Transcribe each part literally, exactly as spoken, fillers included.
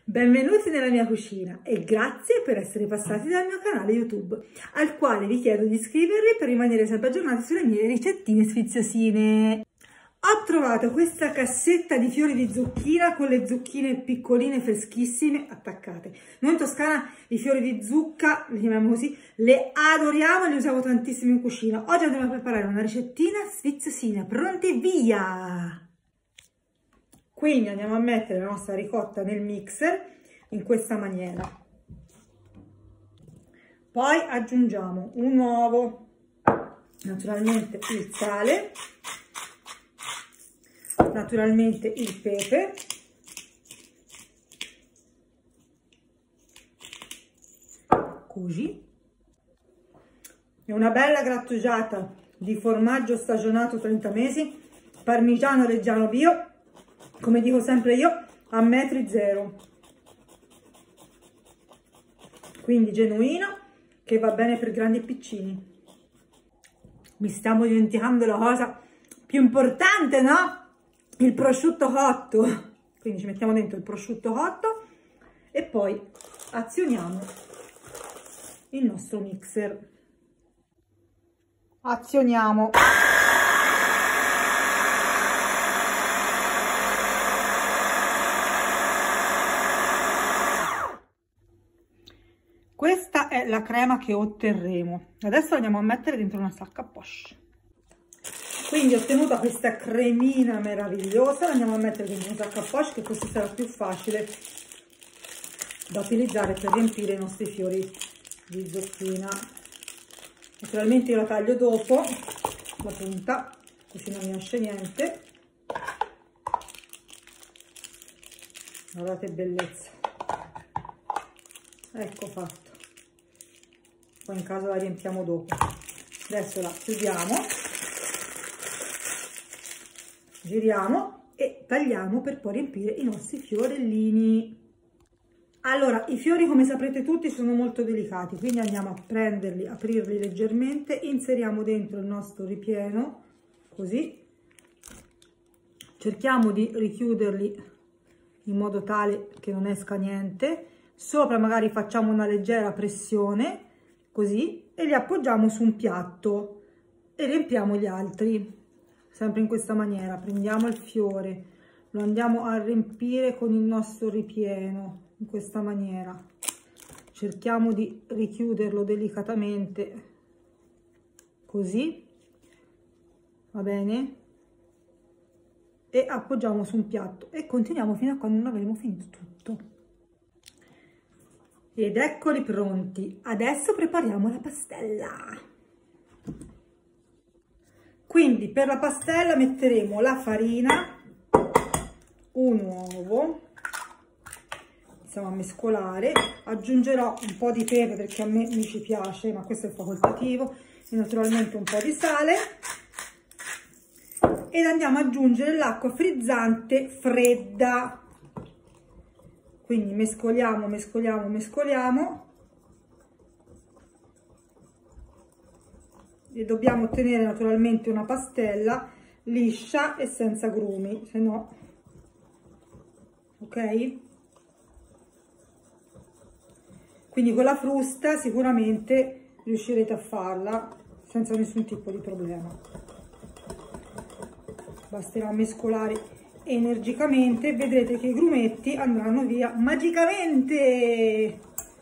Benvenuti nella mia cucina e grazie per essere passati dal mio canale YouTube, al quale vi chiedo di iscrivervi per rimanere sempre aggiornati sulle mie ricettine sfiziosine. Ho trovato questa cassetta di fiori di zucchina con le zucchine piccoline freschissime attaccate. Noi in Toscana i fiori di zucca, li chiamiamo così, le adoriamo e li usiamo tantissimo in cucina. Oggi andiamo a preparare una ricettina sfiziosina, pronti via! Quindi andiamo a mettere la nostra ricotta nel mixer in questa maniera. Poi aggiungiamo un uovo, naturalmente il sale, naturalmente il pepe, così, e una bella grattugiata di formaggio stagionato trenta mesi, parmigiano reggiano bio, come dico sempre io, a metri zero, quindi genuino, che va bene per grandi e piccini. Mi stiamo dimenticando la cosa più importante, no? Il prosciutto cotto. Quindi ci mettiamo dentro il prosciutto cotto e poi azioniamo il nostro mixer. Azioniamo. Questa è la crema che otterremo. Adesso la andiamo a mettere dentro una sacca poche. Quindi ho ottenuta questa cremina meravigliosa, la andiamo a mettere dentro una sacca poche, che così sarà più facile da utilizzare per riempire i nostri fiori di zucchina. Naturalmente io la taglio dopo, la punta, così non mi esce niente. Guardate che bellezza. Ecco fatto. Poi in caso la riempiamo dopo. Adesso la chiudiamo, giriamo e tagliamo per poi riempire i nostri fiorellini. Allora, i fiori, come saprete tutti, sono molto delicati, quindi andiamo a prenderli, aprirli leggermente, inseriamo dentro il nostro ripieno, così. Cerchiamo di richiuderli in modo tale che non esca niente. Sopra magari facciamo una leggera pressione, così, e li appoggiamo su un piatto e riempiamo gli altri, sempre in questa maniera. Prendiamo il fiore, lo andiamo a riempire con il nostro ripieno, in questa maniera. Cerchiamo di richiuderlo delicatamente, così, va bene? E appoggiamo su un piatto e continuiamo fino a quando non avremo finito tutto. Ed eccoli pronti. Adesso prepariamo la pastella. Quindi per la pastella metteremo la farina, un uovo, iniziamo a mescolare, aggiungerò un po' di pepe perché a me mi ci piace, ma questo è facoltativo, e naturalmente un po' di sale, ed andiamo ad aggiungere l'acqua frizzante fredda. Quindi mescoliamo, mescoliamo, mescoliamo e dobbiamo ottenere naturalmente una pastella liscia e senza grumi, se no, ok? Quindi con la frusta sicuramente riuscirete a farla senza nessun tipo di problema. Basterà mescolare energicamente, vedrete che i grumetti andranno via magicamente,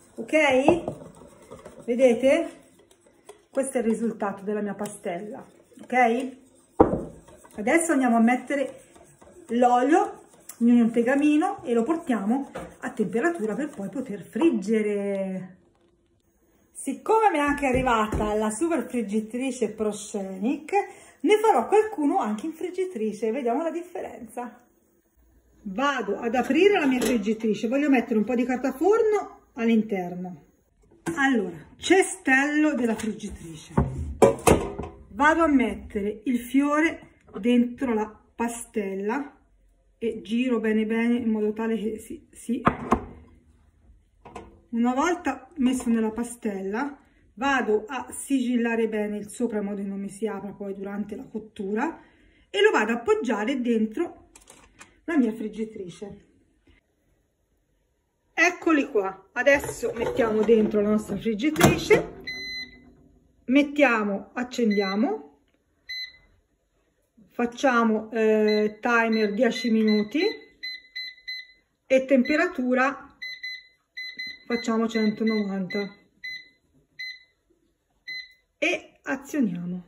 ok? Vedete? Questo è il risultato della mia pastella, ok? Adesso andiamo a mettere l'olio in un tegamino e lo portiamo a temperatura per poi poter friggere. Siccome mi è anche arrivata la super friggitrice Proscenic, ne farò qualcuno anche in friggitrice, vediamo la differenza. Vado ad aprire la mia friggitrice, voglio mettere un po' di carta forno all'interno. Allora, cestello della friggitrice. Vado a mettere il fiore dentro la pastella e giro bene bene in modo tale che si... si... Una volta messo nella pastella, vado a sigillare bene il sopra in modo che non mi si apra poi durante la cottura e lo vado a appoggiare dentro la mia friggitrice. eccoli qua. Adesso mettiamo dentro la nostra friggitrice, mettiamo, accendiamo, facciamo eh, timer dieci minuti e temperatura facciamo centonovanta e azioniamo.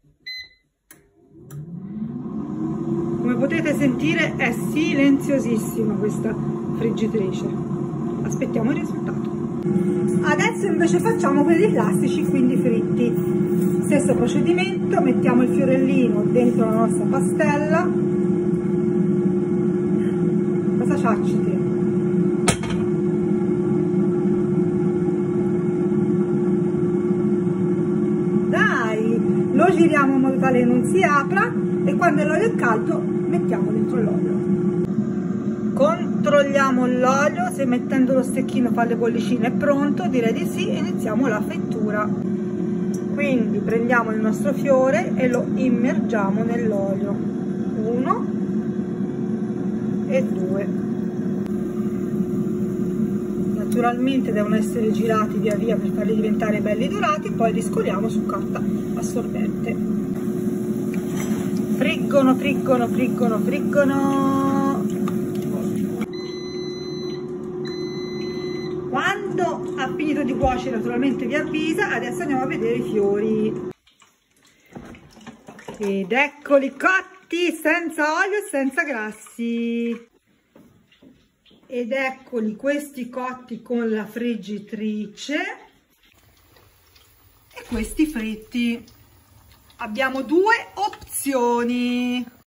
Come potete sentire è silenziosissima questa friggitrice. Aspettiamo il risultato. Adesso invece facciamo quelli classici, quindi fritti. Stesso procedimento, mettiamo il fiorellino dentro la nostra pastella. Cosa ciacci te? Dai, lo giriamo in modo tale che non si apra e quando l'olio è caldo mettiamo dentro l'olio. Controlliamo l'olio, se mettendo lo stecchino fa le bollicine è pronto, direi di sì, e iniziamo la frittura. Quindi prendiamo il nostro fiore e lo immergiamo nell'olio. Uno e due. Naturalmente devono essere girati via via per farli diventare belli dorati, poi li scoliamo su carta assorbente. Friggono, friggono, friggono, friggono. Quando ha finito di cuocere naturalmente vi avvisa. Adesso andiamo a vedere i fiori. Ed eccoli cotti, senza olio e senza grassi. Ed eccoli questi cotti con la friggitrice e questi fritti. Abbiamo due opzioni.